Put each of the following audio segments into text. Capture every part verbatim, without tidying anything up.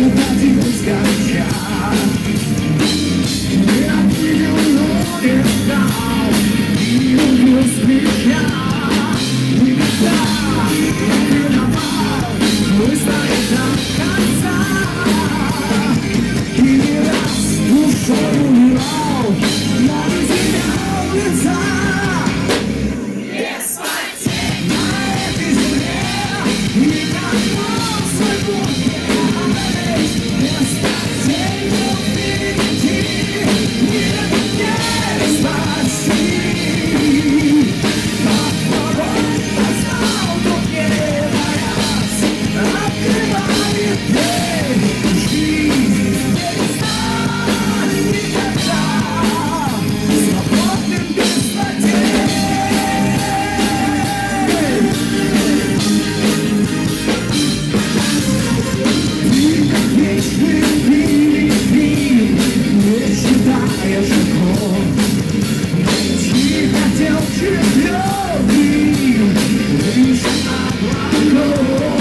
родилась горяча. Я видел, но не знал, и люблю с плеча. Никогда не виноват, мы стоим до конца. И не раз душой умирал, но не терял лица. Без потерь на этой земле никого свой путь преодолеть. Без потерь впереди нет не спасти. Как порой познал, тут не боясь, открывает дверь. Жизнь перестанет никогда свободным без потерь. Ты как вечный пилигрим, не считаешь окон. Найти хотел четвертый, лишь облаков.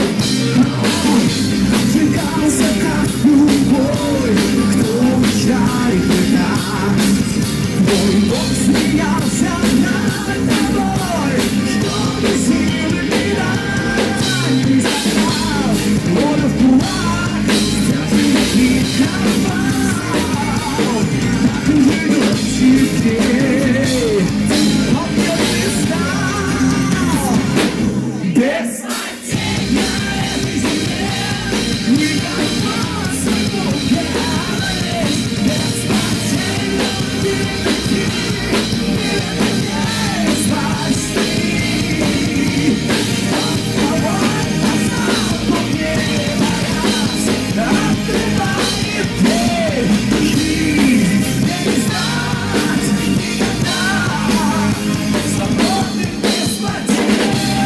Отвлекался как любой, кто мечтает летать. Твой Бог смеялся над тобой, чтобы силы передать. Ты сказал, волю в кулак, стяжи и ковал. Так и живет теперь, он не стал. Без потерь на этой земле никого свой путь преодолеть. Без потерь впереди нет не спасти. От порой познал, тут не боясь, открывает дверь. Жизнь перестать никогда свободным без потерь.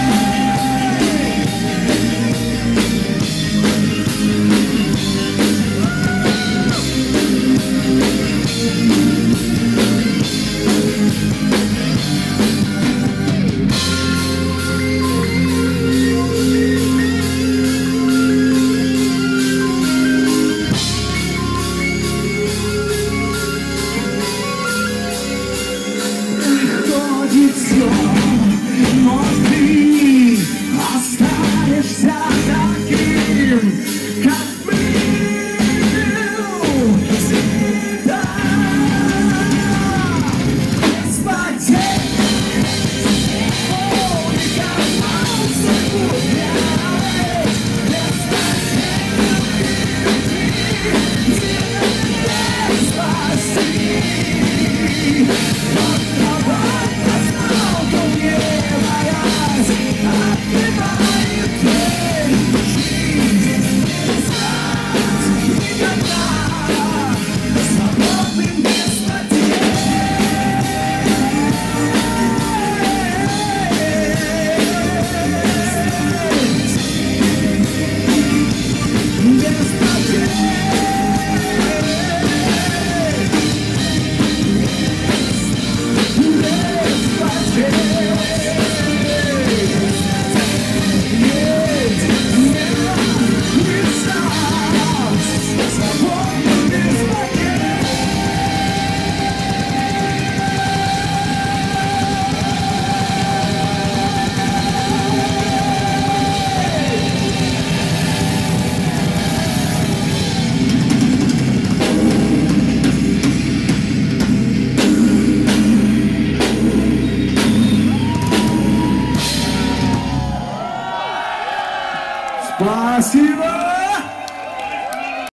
Проходит всё, но ты останешься таким, как